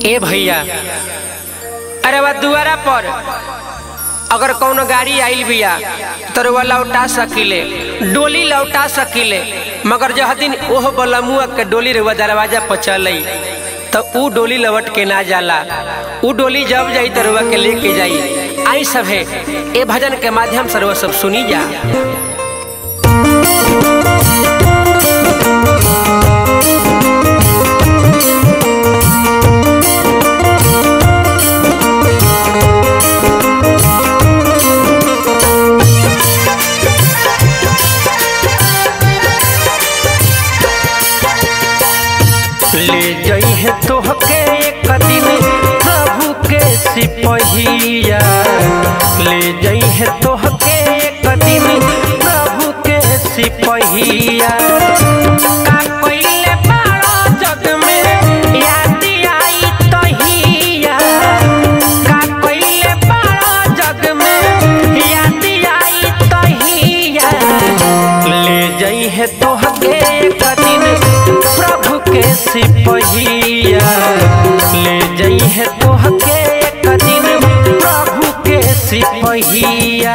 ए भैया, अरे वह दुआरा पर अगर कौनो गाड़ी आइल बिया तो वह लौटा सकिले, डोली लौटा सकिले, मगर जह दिन ओह बलमुआ के डोली रे दरवाजा पर चल तो ऊ डोली लौट के ना जाला। ऊ डोली जब जाई तो रुआ के लेके जाई। आई सब है ए भजन के माध्यम से रुआ सब सुनी जा। ले जई है तोहके एक दिन प्रभु के सिपहिया, ले जई है तोहके एक दिन प्रभु के सिपहिया। का कइले बाड़ा जग में याद आई तहिया, का कइले बाड़ा जग में याद आई तहिया। ले जई है तोहके एक दिन प्रभु के सिपहिया, ले जई है तोहके एक दिन प्रभु के सिपहिया।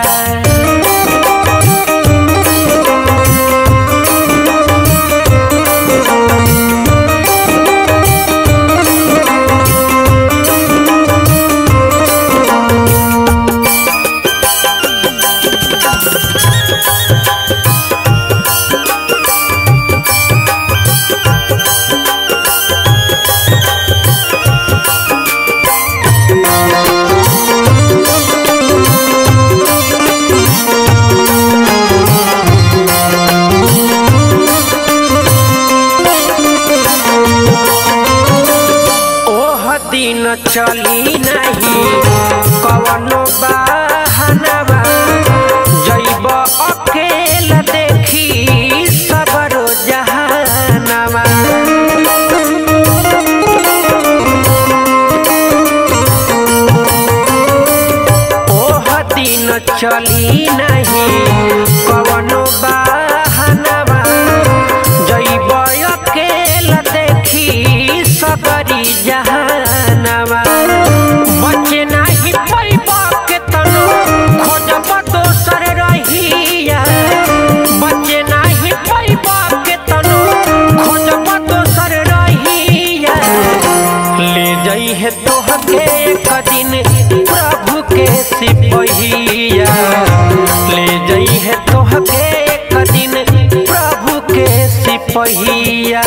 दिन चली नहीं कवनो बहानवा, जइब अकेला देखी सबरो जहानवा। ओह दिन चली नहीं कवनो बहानवा, जइब अकेला देखी सबरी जहानवा। बचे नाही पैब के तनो खोजब दोसर रहिया, बचे नाही पैब के तनो खोजब दोसर रहिया। ले जई है तोहके एक दिन प्रभु के सिपहिया, ले जई है तोहके एक दिन प्रभु के सिपहिया।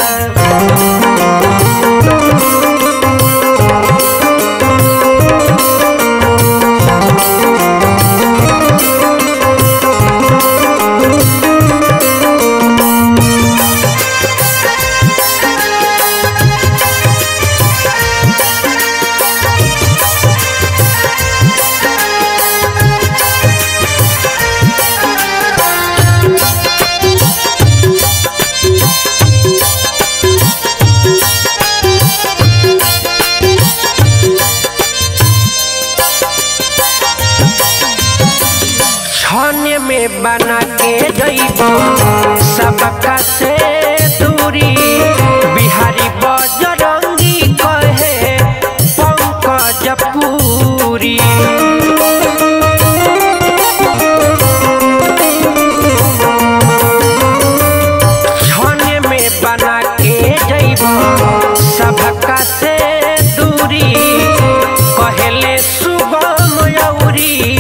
छाने में बना के जइब सबका से दूरी, बिहारी बजरंगी कहे पंकज पूरी। छाने में बना के जइब सबका से दूरी, कहले सुगम यौरी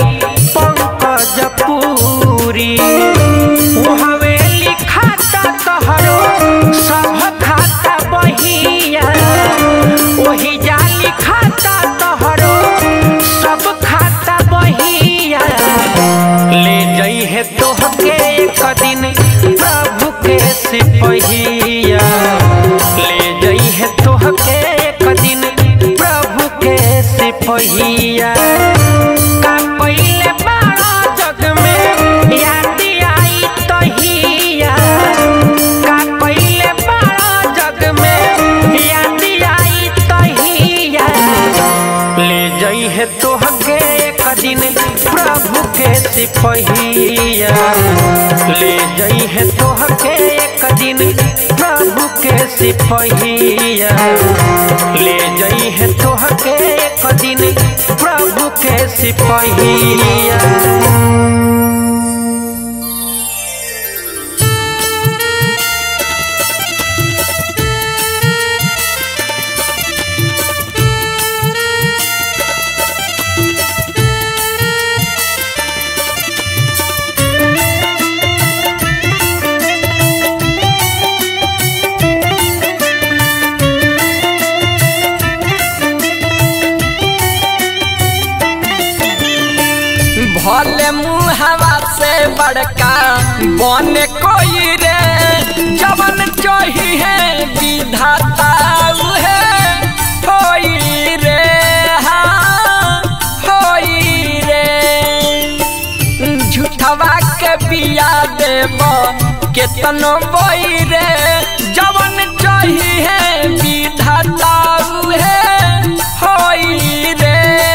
पूरी। उहवे लिखाता तोहरो सब खाता बहिया, वही जा लिखाता तोहरो सब खाता बहिया। ले जई है तोहके एक दिन प्रभु के सिपहिया, ले जई है तोहके एक दिन प्रभु के सिपहिया। का पहिले बाड़ा जग में याद आई तहिया, का पहिले बाड़ा जग में याद आई तहिया। ले जई है तोहके एक दिन प्रभु के सिपहिया, ले जई है तोहके एक दिन प्रभु के सिपहिया। ले जई है तो सिपहिया। भले मुहवा से बड़का बने कोई रे, जवन चाही है विधाता है होई रे, हाँ होई रे। झूठवा के बिया देव केतनो बोई रे, जवन चाही है विधाता है होई रे,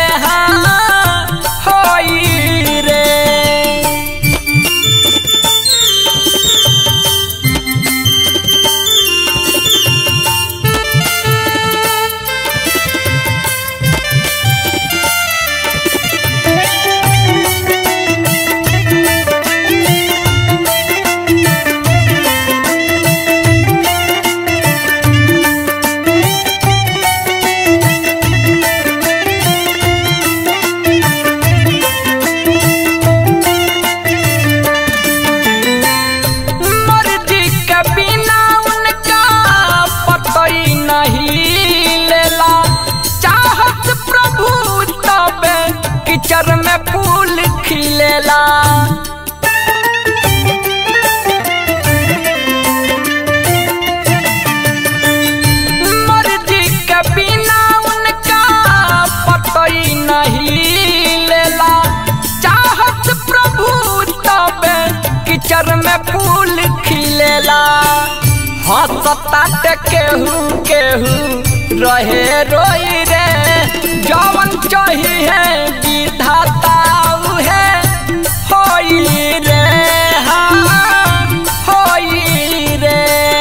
चर में फूल खिलेला। मर्जी के बिना उनका पतई नहीं लेला, चाहत प्रभु तब किचर में फूल खिलेला। हंसता केहू केहू रहे रोई रे, जवन चाही है विधाता है होई रे, हाँ होई रे।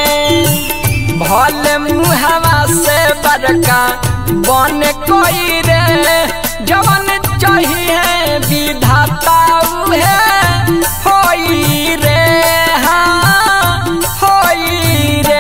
भले मुहवा से बड़का बने कोई रे, जवन चाही है विधाता है होई रे, हाँ होई रे।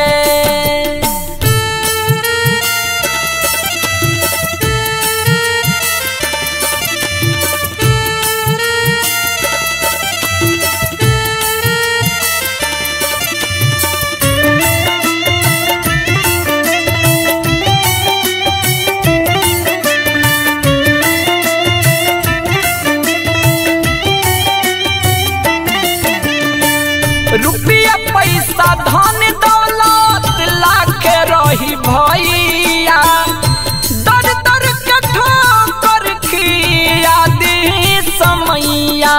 रुपया पैसा धन दौलत लाख रही भैया, दर दर के ठोकर खिया दी समैया।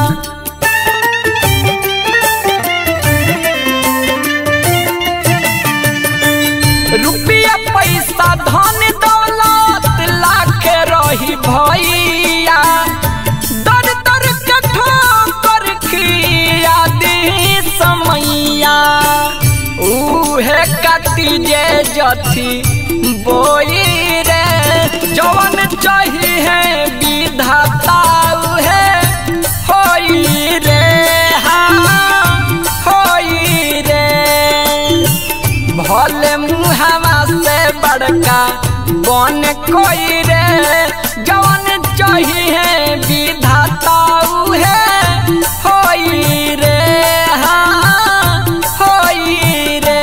रुपया पैसा धन दौलत लाख रही भैया, दर दर के ठोकर खिया दी समैया। उहे काटी जे जथी बोई रे, जवन चाही है विधाता है होई रे, हाँ होई रे। भले मुहवा से बड़का बन कोई रे, जवन चाही है विधाता है होई रे, हाँ होई रे।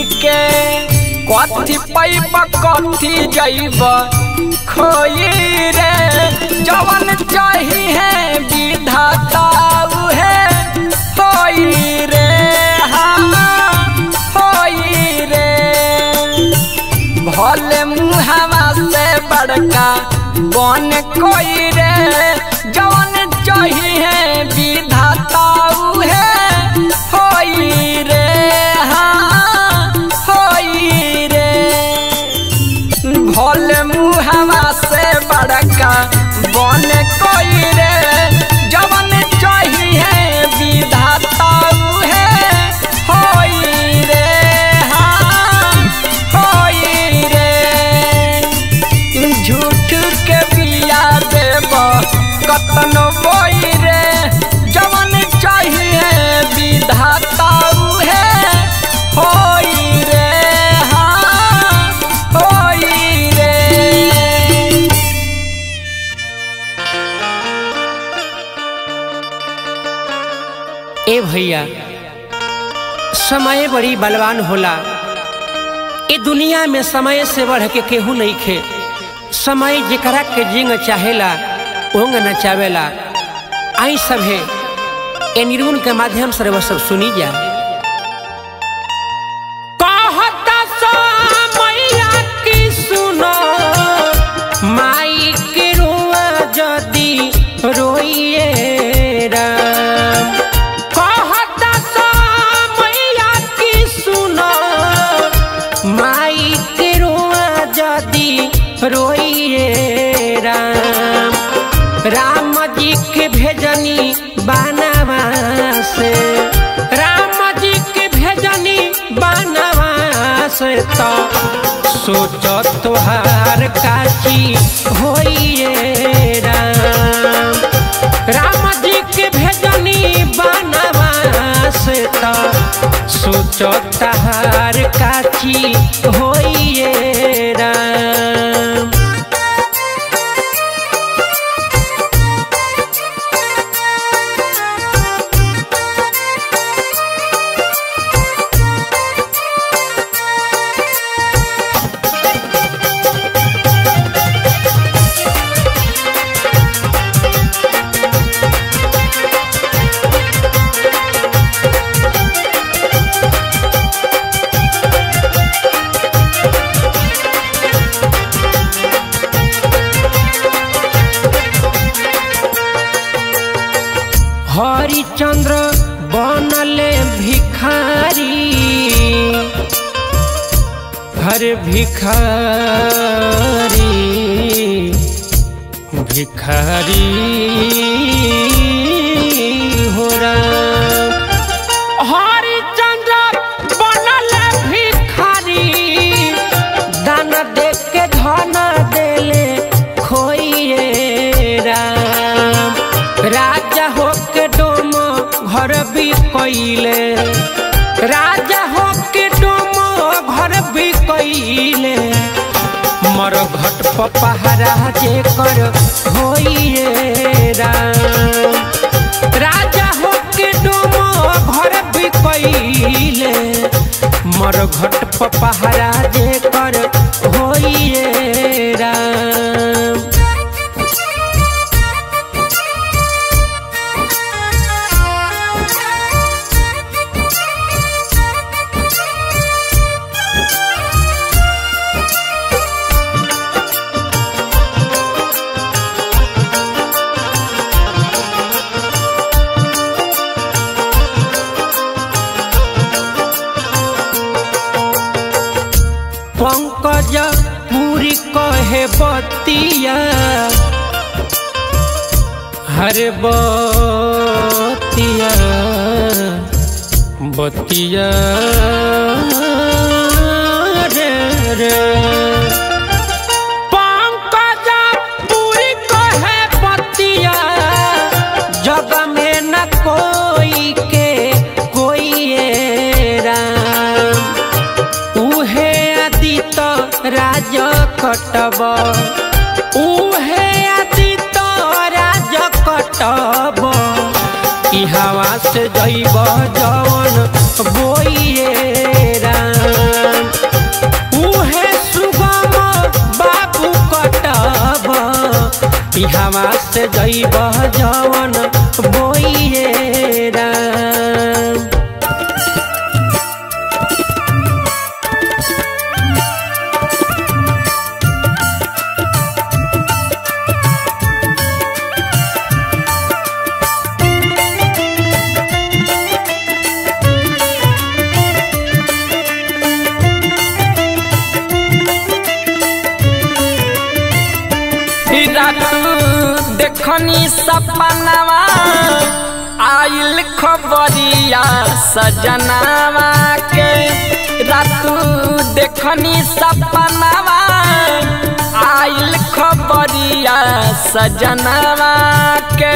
के कथी पैब कथी जैब खोई रे जवन चाहिए विधाता उहे होई रे होई रे भले मुहावा से बड़का बन कोई रे जवन चाहिए विधाता उहे होई रे होई रे भले मुहावा से बड़का बन कोई रे जवन चाहिए विधाता उहे होई रे होई रे झूठ के बिया देब कतनो बोई रे जवन चाहिए विधाता उहे होई रे होई रे। ए भैया समय बड़ी बलवान होला। ए दुनिया में समय से बढ़ के केहू नहीं खे। समय जेकरा के जिंग चाहेला ओंग नचावेला। आई सब है ए निर्गुण के माध्यम से वो सब सुनी जा। कहता समैया की सुनो माई के रुआ जदी रोइए राम। कहता समैया की सुनो माई के रुआ जदी रोइए राम। राम जी के भेजनी बनवा से राम जी के भेजनी बनवा से तो सोचो तोहार काची होइए राम। राम जी के भेजनी बनवा से तो सोचो तोहार काची होइए राम। हरिचंद्र बनले भिखारी हर भिखारी भिखारी हो राम। हरिचंद्र बनले भिखारी दान दे के धन देले खोइए राम। राजा हो के डोमो घर भी कइले राजा हो के डोमो घर भी कइले मर घट पपहरा जे कर होइए राम। राजा हो के डोमो घर भी कइले मर घट पपहरा जे कर होइए राम। पंकज पूरी कहे बतिया हर बतिया बतिया रे रे। पंकज पूरी कहे बतिया जग में न कोई के कोई राम। उहे आदित राज कटब उहे आदित राज कटब इहावा से जइब जवन बोइए राम। से जइब जवन बोइए राम। देखनी सपनावा आइल खबरिया सजनावा के रातू देखनी सपनावा आइल खबरिया सजनावा के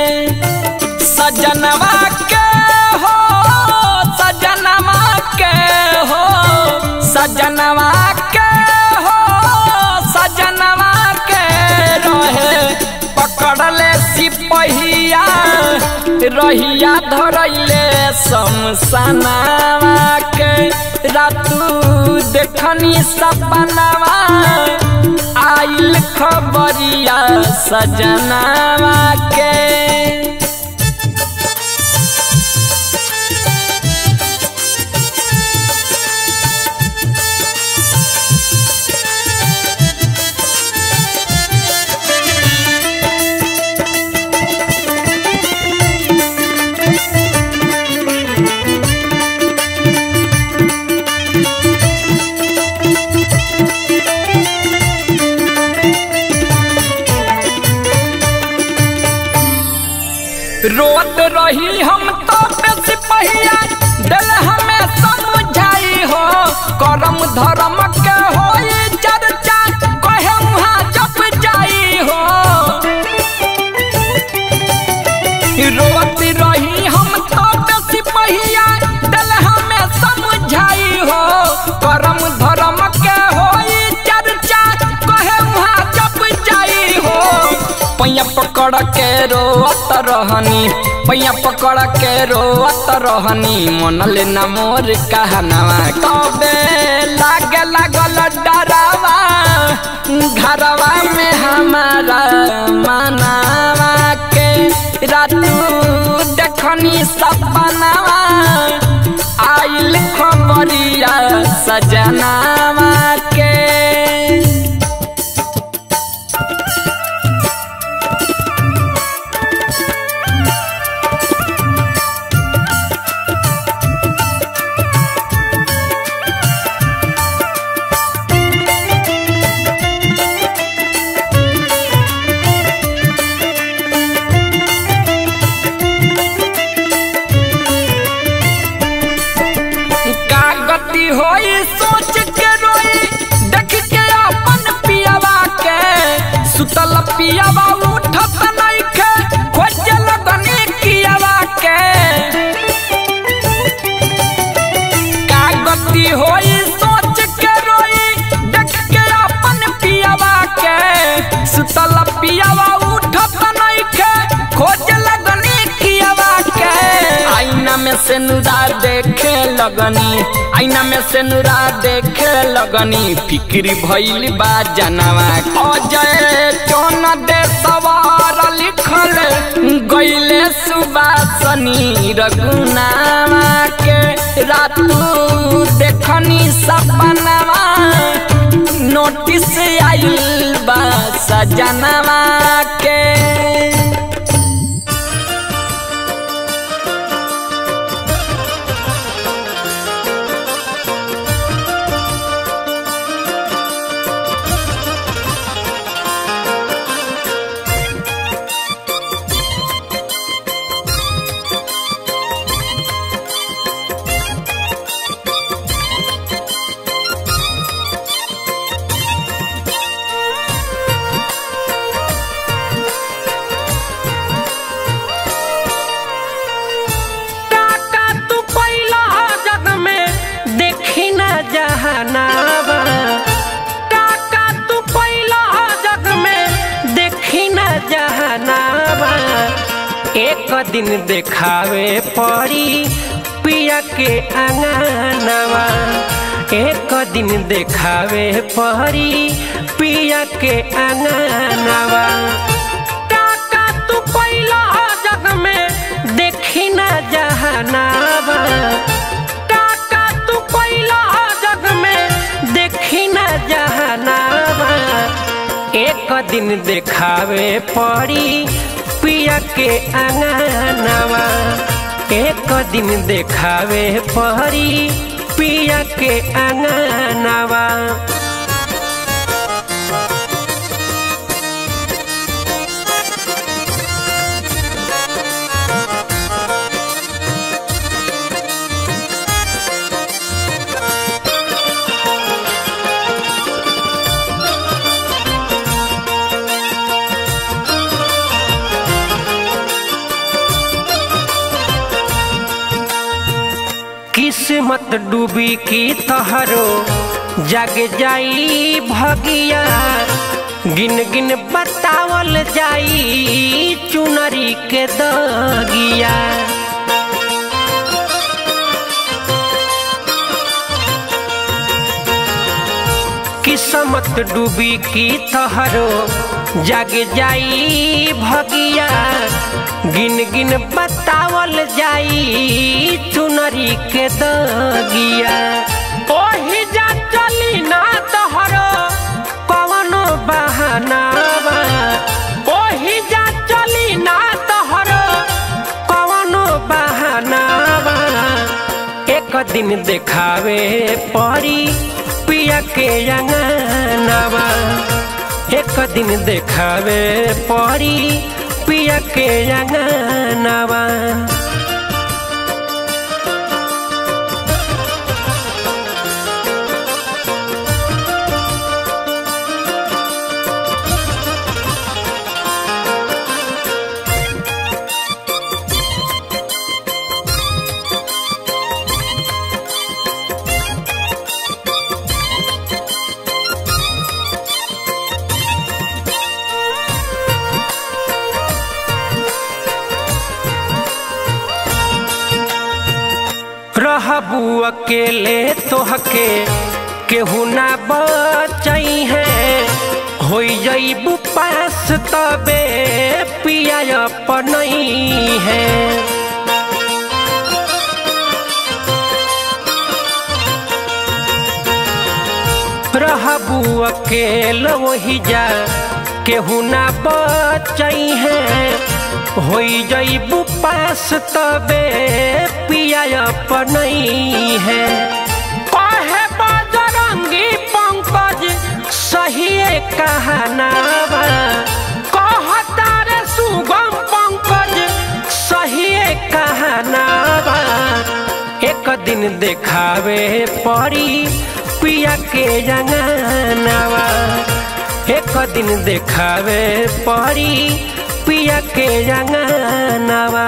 सजनवा के हो सजनवा के हो सजनवा के हो सजनवा के रहे पकड़ले सिपहिया रहिया धरैले शमशानवा के रातू देखनी सपनावा आइल खबरिया सजनावा के। रोत रही हम तो सिपहिया दिल हमें समझाई हो करम धर्म के हो चर्चा कहे वहाँ जप जाई हो। रोत रही हम तो सिपहिया दिल हमें समझाई हो करम धर्म के हो चर्चा कहे वहाँ जप जाई हो। पैया पकड़ के रोत रहनी पैया पकड़ के रोत रहनी मन लेना मोर कहनावा कबे लागे लागल डरावा घरवा में हमारा मनावा के रातू देखनी सपनावा आइल खबरिया सजनावा के। होई सोच के रोई देख के अपन पियावा के सुतल पियावा उठत नइखे खोजे लगनी कियावा के। का गति होई सोच के रोई देख के अपन पियावा के सुतल पियावा उठत नइखे खोजे लगनी कियावा के। आईना में से नुरा देखे लगनी आईना में से नुरा देखे लगनी फिक्री भइल बा जनवा अजय चौन दे सवार लिखल गइले सुबासनी रघुनावा के रातू देखनी सपनावा नोटिस आइल बा सजनवा के। जहानावा काका तू पहिला जग में देखी न जहानावा एक दिन देखावे पड़ी पिया के अंगनावा एक दिन देखावे पड़ी पिया के अंगनावा। बहानावा काका तू कोइला जग में देखी न जहानावा एक दिन देखावे पड़ी पिया के अंगनावा एक दिन देखावे पड़ी पिया के अंगनावा किस्मत डूबी की तहरो जग जाई भगिया गिन गिन बतावल जाई चुनरी के दगिया किस्मत डूबी की तहरो जग जाई भगिया गिन गिन बतावल जाई चुनरी के दगिया ओही जा चली ना तोहरो कवनो बहानावा ओही जा चली ना तोहरो कवनो बहानावा एक दिन देखावे पड़ी पिया के अंगनावा एक दिन देखावे पड़ी पिया के अंगनावा रहबू अकेले तोहके केहू ना बचई है हो जईबू पास तबे पिया अपनई है रहबू अकेल वही जा केहू ना बचई है हो जईबू पास तबे पिया अपनई है कहे बजरंगी पंकज सही कहनावा कहता रे सुगम पंकज सही कहनावा एक दिन देखावे पड़ी पिया के अंगनावा एक दिन देखावे पड़ी पिया के अंगनावा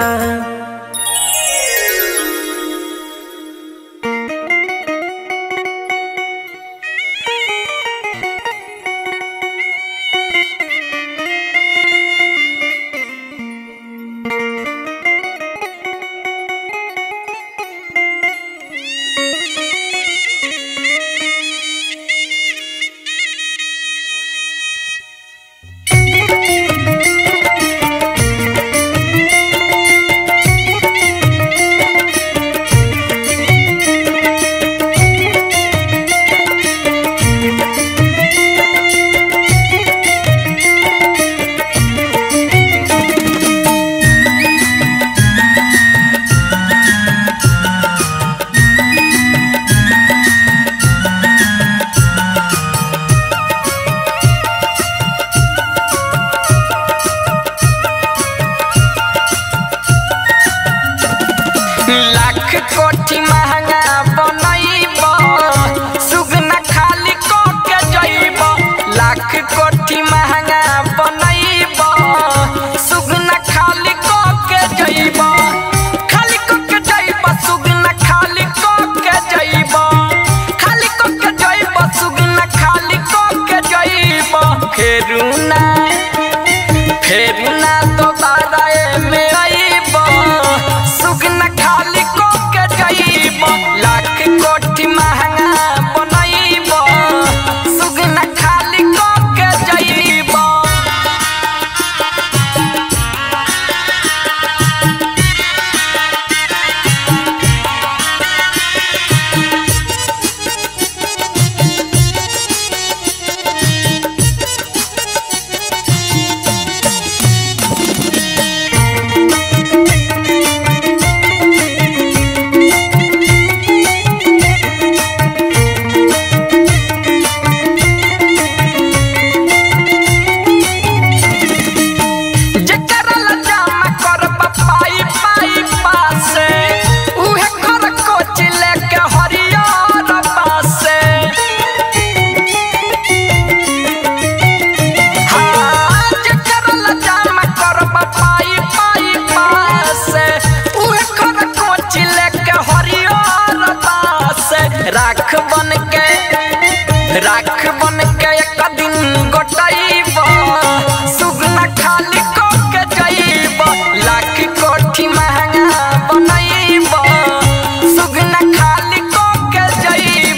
लाख बन के एक दिन गोटाइब सुगना खाली को के जाइब लाख कोठी महंगा बनइब सुगना खाली को के जाइब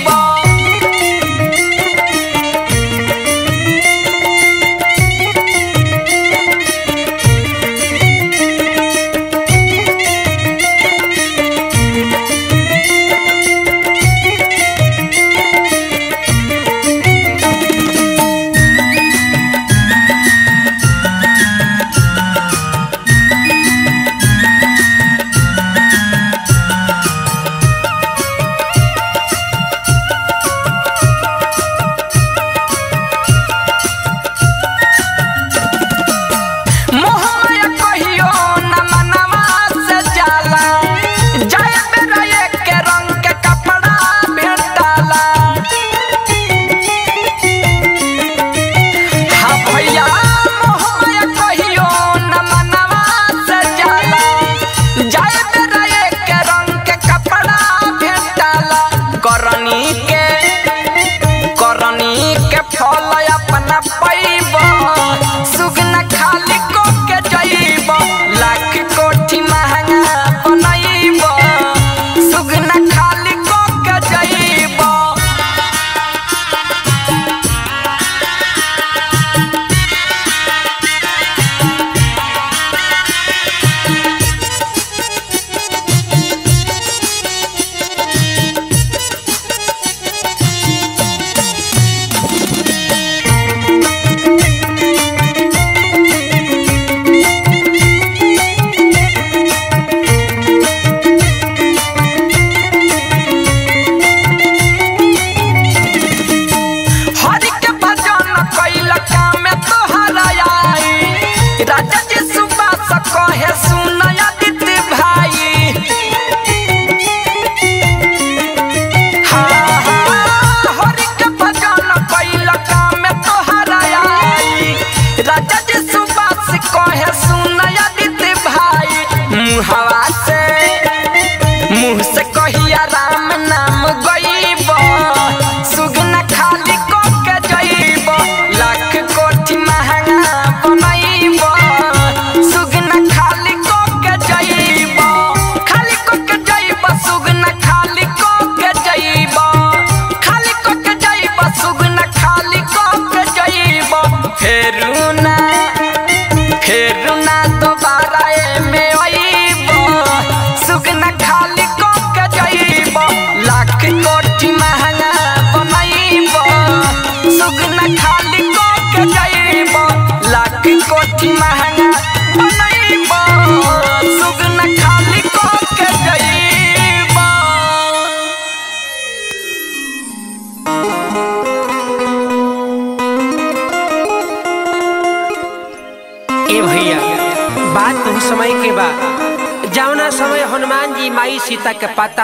समय के बाद जौना समय हनुमान जी माई सीता के पता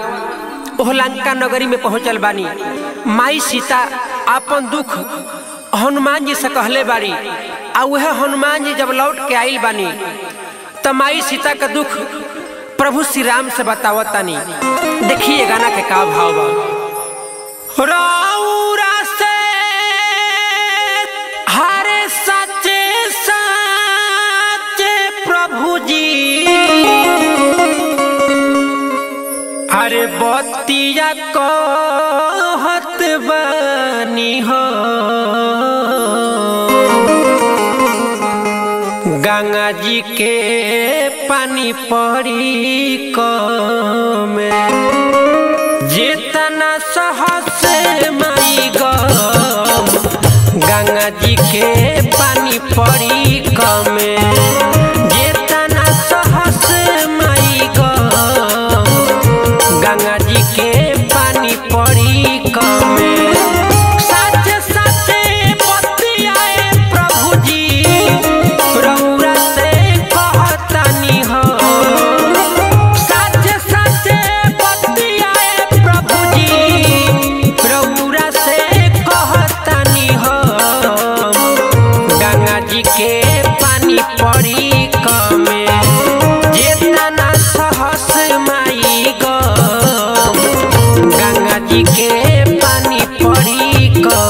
लगावत ओह लंका नगरी में पहुंचल बानी। माई सीता अपन दुख हनुमान जी से कहले बारी आ वह हनुमान जी जब लौट के आइल बानी तो माई सीता का दुख प्रभु श्री राम से बतावतानी। देखिए गाना के का भाव बा। रौरा से हरे सच्चे सच्चे प्रभु जी अरे बतिया कहत बानी हो गंगा जी के पानी पड़ी कमे जितना सहस माई गम गंगा जी के पानी पड़ी कमे जितना सहस माई गम गंगा जी के पानी पड़ी कमे। के पानी पड़ी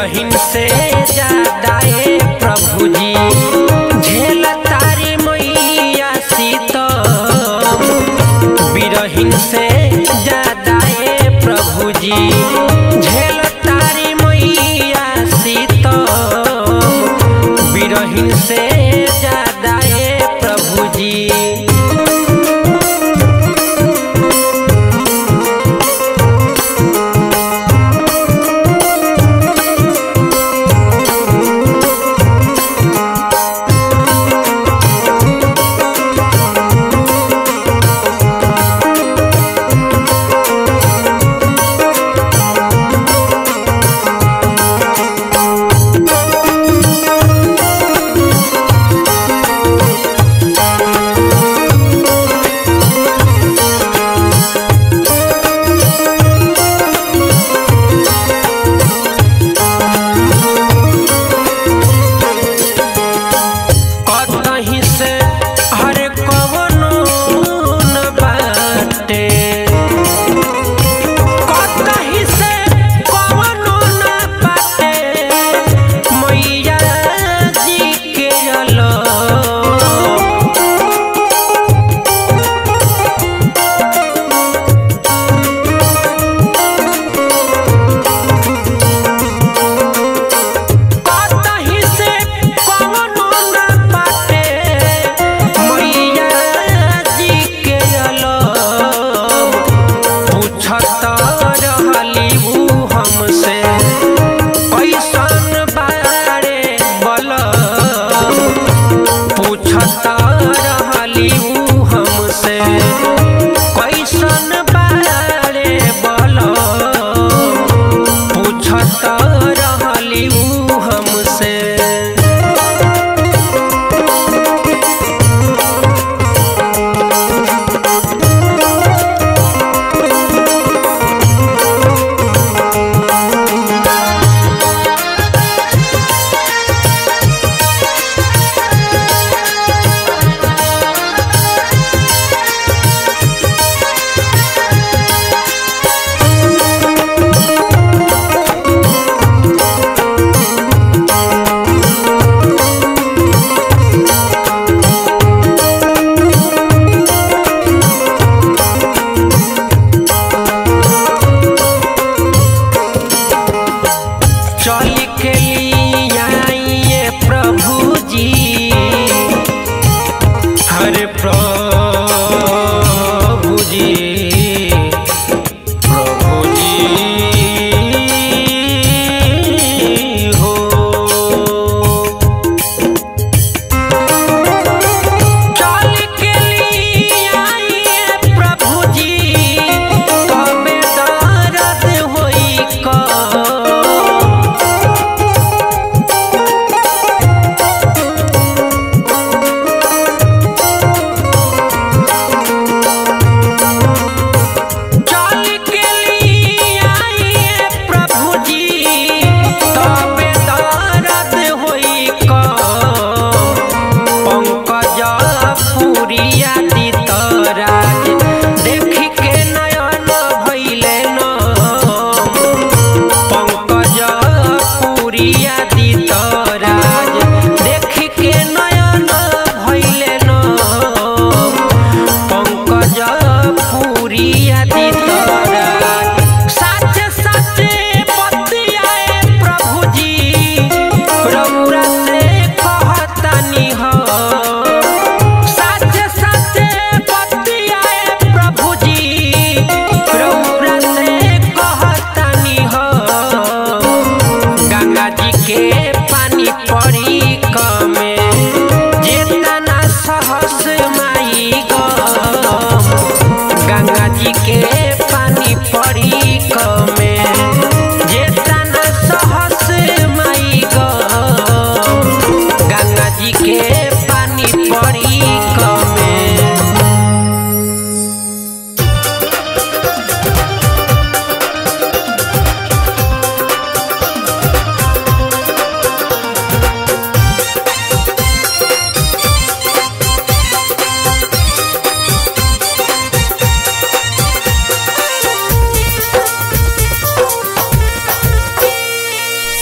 बिरहिन से ज्यादा ए प्रभु जी झेल तारी मैया सीतम बिरहिन से ज्यादा ए प्रभु जी झेल तारी मैया सीतम बिरहिन से ज्यादा ए प्रभु जी।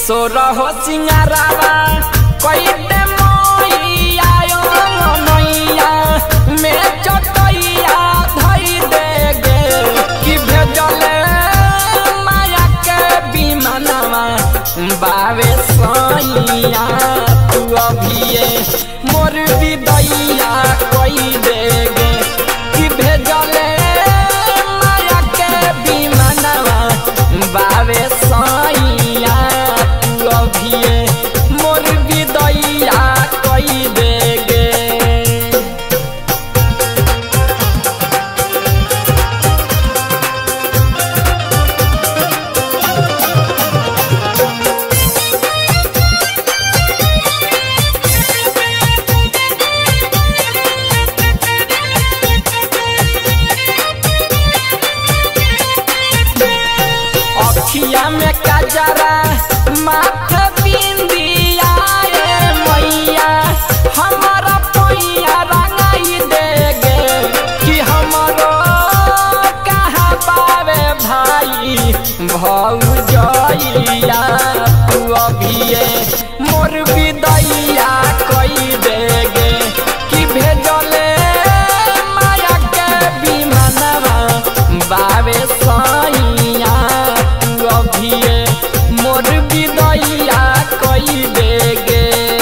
सोरहो सिंगारावा कोई दे मोइया यो नैया में चटैया धई देगे कि भेजले माया के विमानवा बावे सैया तू अभिये मोर विदैया कोई देगे कि भेजले माया के विमानवा बावे सैया तू अभिये मोर विदैया कोई देगे। अखिया में कजरा माथे बिंदिया मैया हमारा पैया रंगाई देगे कि हमारो कहाँ पावे भाई भौजैया तू अभिये मोर विदैया कई देगे कि भेजले माया के विमानवा बावे सैया अभिये मोर विदैया कई देगे।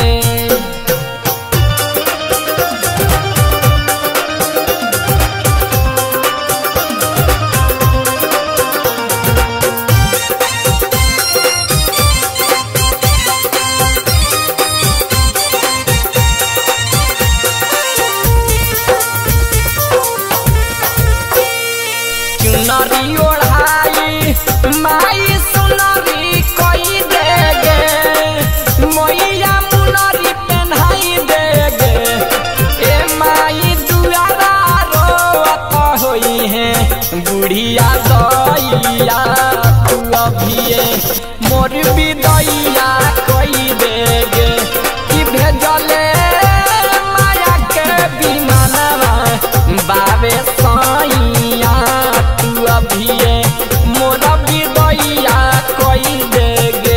चुनरी ओढ़ाई माई सुनरी कोई देगे मैया मुनरी पहनाई देगे ए माई दुआरा रोत होई है बुढ़िया दैया तू अभिये मोर विदैया कोई देगे कि भेजले माया के विमानवा बावे सैया तू अभिये मोर विदैया कोई देगे।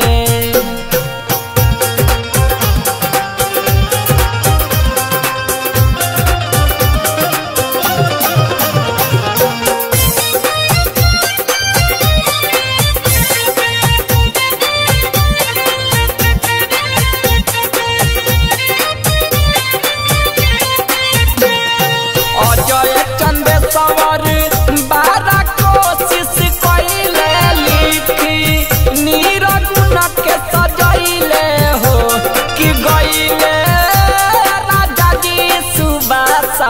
अजय चंदेश्वर बारा कोशिश कैले लिखी नीरगुण के सजैले हो कि गईले राजा जी सुबासा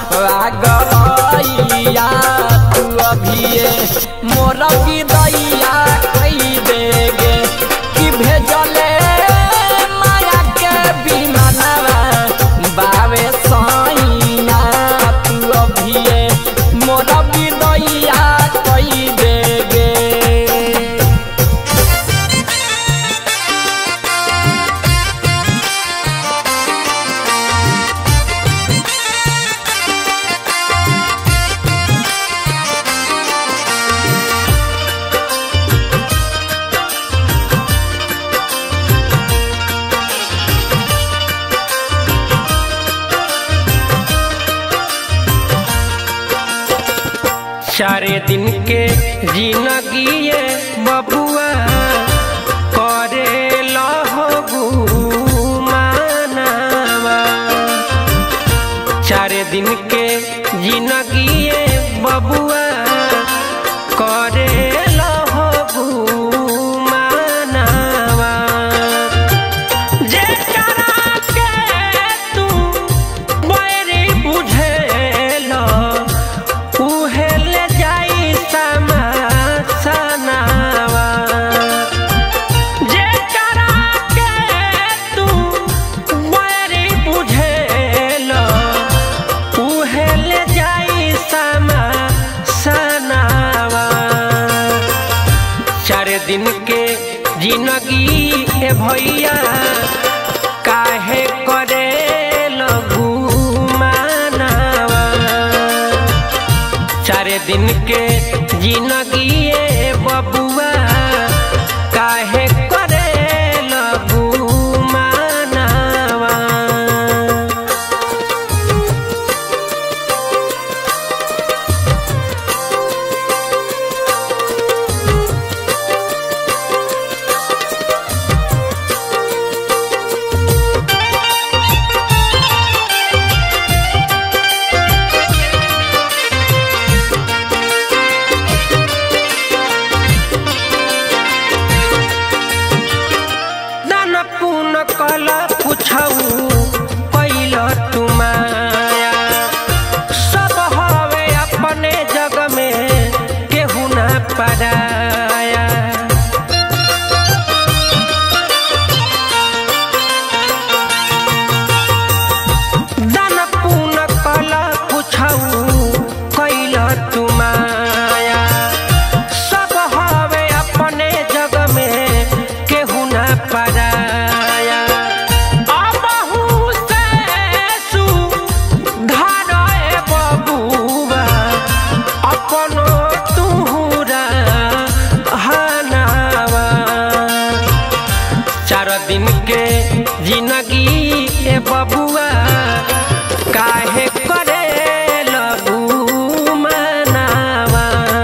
गैया तू अभिये मोर विदैया कई देगे कि भेजले माया के विमानवा बावे सैया तू अभिये मोर विदैया कई देगे। चारे दिन के जिंदगी ये बबुआ करे लहबू मानवा चारे दिन के जिंदगी ये बबुआ करे लहबू मानवा जे करा के तू बैरी बुझेला उहे ले जाई समासनावा जे करा के तू बैरी बुझेला उहे ले जाई समासनावा चार दिन के जिंदगी ए भैया काहे करे लगू मानवा चार दिन के जिंदगी ए बबुआ काहे करे दिन के जिंदगी ए बबुआ काहे करे लगू मनावा।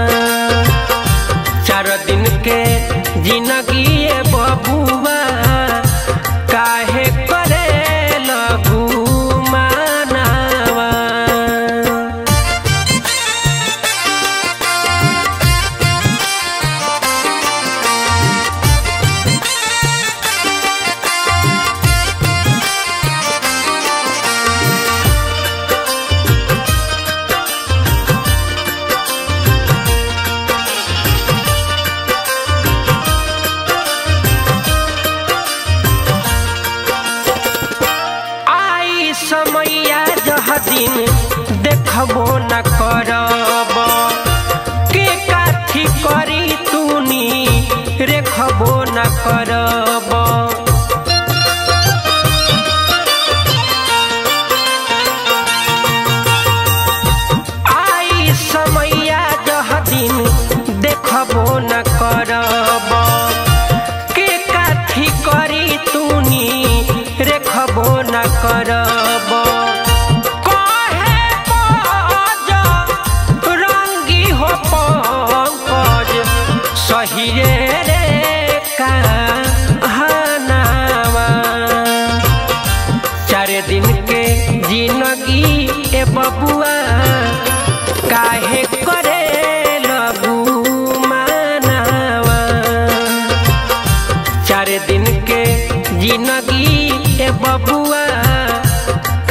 4 दिन के जिंदगी ए बबुआ काहे करे लगू मनावा। समैया जह दिन देखबो न करब के काठी करी तूनी रेखबो न करब। आई समैया जह दिन देखबो न करब के काठी करी तूनी रेखबो न करब। कहे बाज रंगी हो पंकज सही रे कहानावा। 4 दिन के जिंदगी ए बबुआ काहे करे लगू मनावा। 4 दिन के जिंदगी ए बबुआ